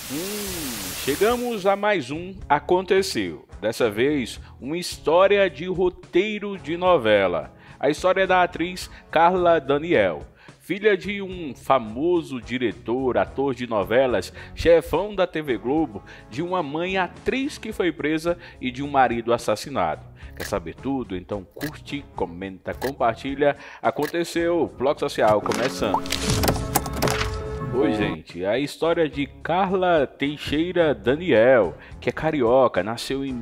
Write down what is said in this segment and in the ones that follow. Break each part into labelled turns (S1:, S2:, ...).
S1: Chegamos a mais um Aconteceu. Dessa vez, uma história de roteiro de novela. A história da atriz Carla Daniel, filha de um famoso diretor, ator de novelas, chefão da TV Globo, de uma mãe atriz que foi presa e de um marido assassinado. Quer saber tudo? Então curte, comenta, compartilha. Aconteceu, Bloco Social começando. Oi gente, a história de Carla Teixeira Daniel, que é carioca, nasceu em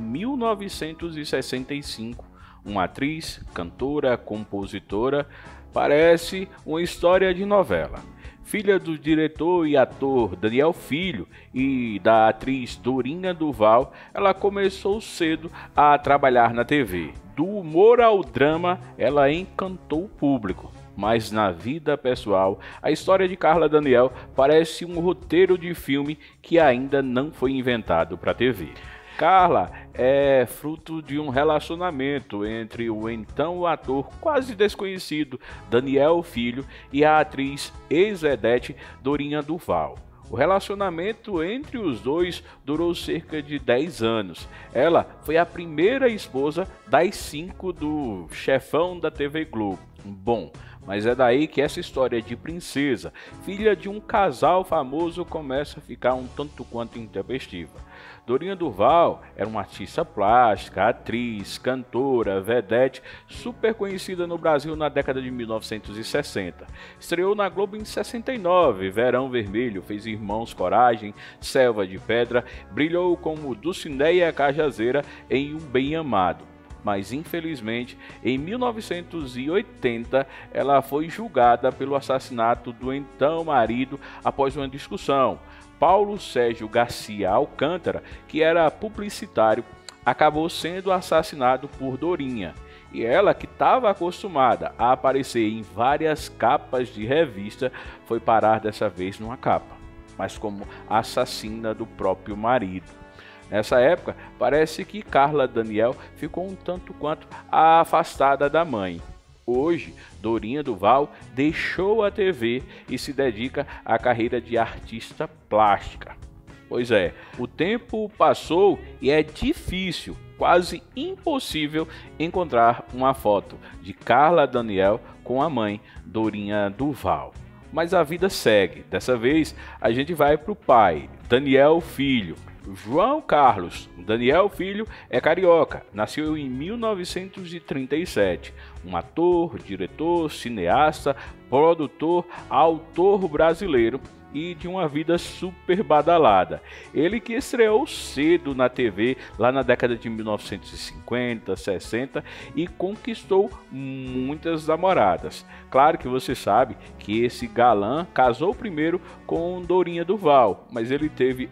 S1: 1965, uma atriz, cantora, compositora, parece uma história de novela. Filha do diretor e ator Daniel Filho e da atriz Dorinha Duval, ela começou cedo a trabalhar na TV. Do humor ao drama, ela encantou o público. Mas na vida pessoal, a história de Carla Daniel parece um roteiro de filme que ainda não foi inventado para a TV. Carla é fruto de um relacionamento entre o então ator quase desconhecido Daniel Filho e a atriz ex-vedete Dorinha Duval. O relacionamento entre os dois durou cerca de 10 anos. Ela foi a primeira esposa das 5 do chefão da TV Globo. Bom, mas é daí que essa história de princesa, filha de um casal famoso, começa a ficar um tanto quanto intempestiva. Dorinha Duval era uma artista plástica, atriz, cantora, vedete, super conhecida no Brasil na década de 1960. Estreou na Globo em 69, Verão Vermelho, fez Irmãos Coragem, Selva de Pedra, brilhou como Dulcineia Cajazeira em Um Bem Amado. Mas infelizmente, em 1980, ela foi julgada pelo assassinato do então marido após uma discussão. Paulo Sérgio Garcia Alcântara, que era publicitário, acabou sendo assassinado por Dorinha. E ela, que estava acostumada a aparecer em várias capas de revista, foi parar dessa vez numa capa, mas como assassina do próprio marido. Nessa época, parece que Carla Daniel ficou um tanto quanto afastada da mãe. Hoje, Dorinha Duval deixou a TV e se dedica à carreira de artista plástica. Pois é, o tempo passou e é difícil, quase impossível, encontrar uma foto de Carla Daniel com a mãe, Dorinha Duval. Mas a vida segue. Dessa vez, a gente vai para o pai, Daniel Filho. João Carlos Daniel Filho é carioca, nasceu em 1937, um ator, diretor, cineasta, produtor, autor brasileiro e de uma vida super badalada. Ele que estreou cedo na TV, lá na década de 1950, 60 e conquistou muitas namoradas. Claro que você sabe que esse galã casou primeiro com Dorinha Duval, mas ele teve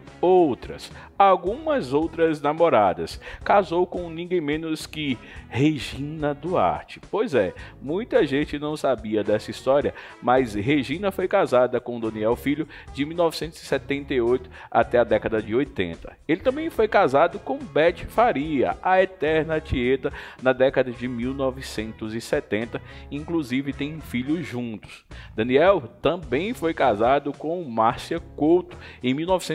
S1: algumas outras namoradas. Casou com ninguém menos que Regina Duarte. Pois é, muita gente não sabia dessa história, mas Regina foi casada com Daniel Filho de 1978 até a década de 80. Ele também foi casado com Beth Faria, a eterna Tieta, na década de 1970, inclusive tem filhos juntos. Daniel também foi casado com Márcia Couto em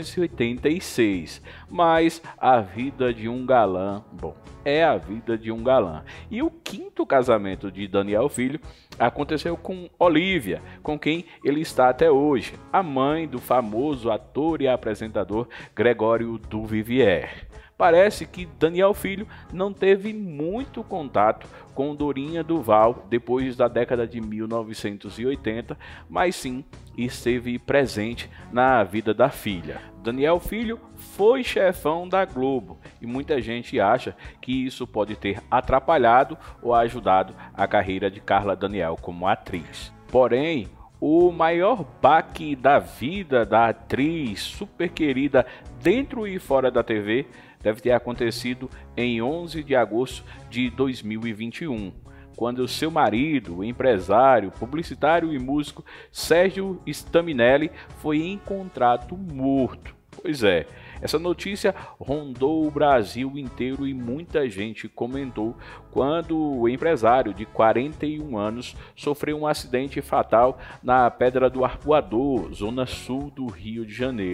S1: 1986, mas a vida de um galã, bom, é a vida de um galã. E o quinto casamento de Daniel Filho aconteceu com Olívia, com quem ele está até hoje, a mãe do famoso ator e apresentador Gregório do Vivier. Parece que Daniel Filho não teve muito contato com Dorinha Duval depois da década de 1980, mas sim esteve presente na vida da filha. Daniel Filho foi chefão da Globo e muita gente acha que isso pode ter atrapalhado ou ajudado a carreira de Carla Daniel como atriz. Porém, o maior baque da vida da atriz super querida dentro e fora da TV deve ter acontecido em 11 de agosto de 2021, quando seu marido, o empresário, publicitário e músico Sérgio Staminelli foi encontrado morto. Pois é, essa notícia rondou o Brasil inteiro e muita gente comentou quando o empresário de 41 anos sofreu um acidente fatal na Pedra do Arpoador, zona sul do Rio de Janeiro.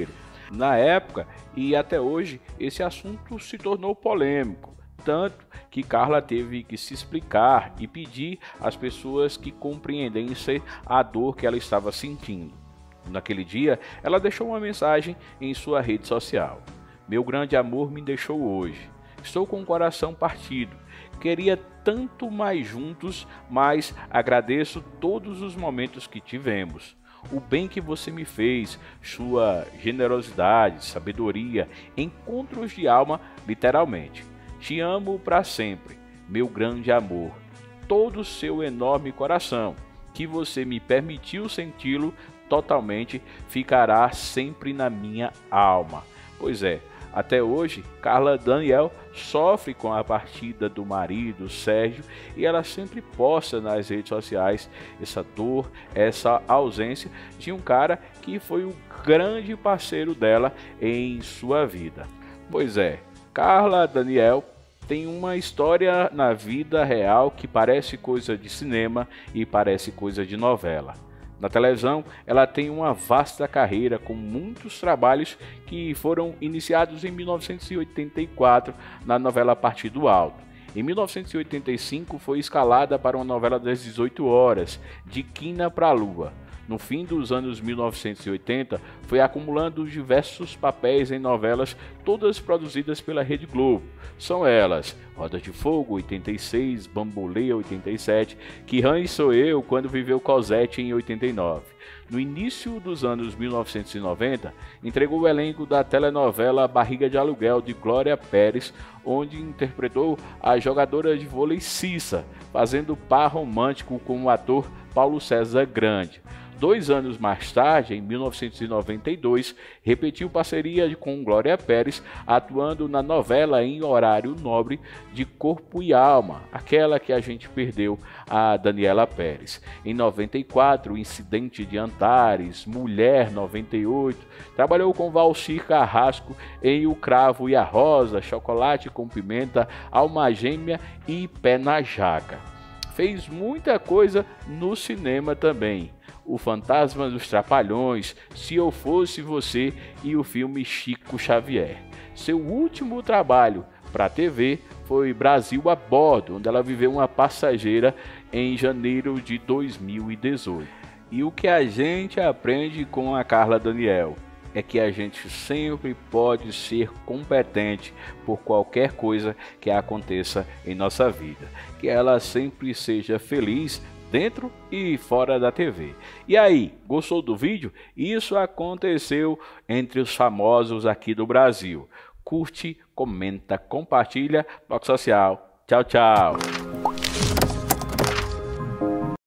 S1: Na época e até hoje, esse assunto se tornou polêmico, tanto que Carla teve que se explicar e pedir às pessoas que compreendessem a dor que ela estava sentindo. Naquele dia, ela deixou uma mensagem em sua rede social: "Meu grande amor me deixou hoje. Estou com o coração partido. Queria tanto mais juntos, mas agradeço todos os momentos que tivemos. O bem que você me fez, sua generosidade, sabedoria, encontros de alma, literalmente. Te amo para sempre, meu grande amor. Todo o seu enorme coração, que você me permitiu senti-lo totalmente, ficará sempre na minha alma." Pois é, até hoje, Carla Daniel sofre com a partida do marido, Sérgio, e ela sempre posta nas redes sociais essa dor, essa ausência de um cara que foi o grande parceiro dela em sua vida. Pois é, Carla Daniel tem uma história na vida real que parece coisa de cinema e parece coisa de novela. Na televisão, ela tem uma vasta carreira com muitos trabalhos que foram iniciados em 1984 na novela Partido Alto. Em 1985 foi escalada para uma novela das 18 horas, De Quina pra Lua. No fim dos anos 1980, foi acumulando diversos papéis em novelas, todas produzidas pela Rede Globo. São elas: Roda de Fogo, 86, Bambolê, 87, Que Rãs Sou Eu, Quando Viveu Cosette, em 89. No início dos anos 1990, entregou o elenco da telenovela Barriga de Aluguel, de Glória Pérez, onde interpretou a jogadora de vôlei Cissa, fazendo par romântico com o ator Paulo César Grande. 2 anos mais tarde, em 1992, repetiu parceria com Glória Pérez, atuando na novela em horário nobre de Corpo e Alma, aquela que a gente perdeu a Daniela Pérez. Em 94, o Incidente de Antares, Mulher, 98, trabalhou com Valcir Carrasco em O Cravo e a Rosa, Chocolate com Pimenta, Alma Gêmea e Pé na Jaca. Fez muita coisa no cinema também: O Fantasma dos Trapalhões, Se Eu Fosse Você e o filme Chico Xavier. Seu último trabalho para a TV foi Brasil a Bordo, onde ela viveu uma passageira em janeiro de 2018. E o que a gente aprende com a Carla Daniel é que a gente sempre pode ser competente por qualquer coisa que aconteça em nossa vida. Que ela sempre seja feliz dentro e fora da TV. E aí, gostou do vídeo? Isso aconteceu entre os famosos aqui do Brasil. Curte, comenta, compartilha, bloco social. Tchau, tchau.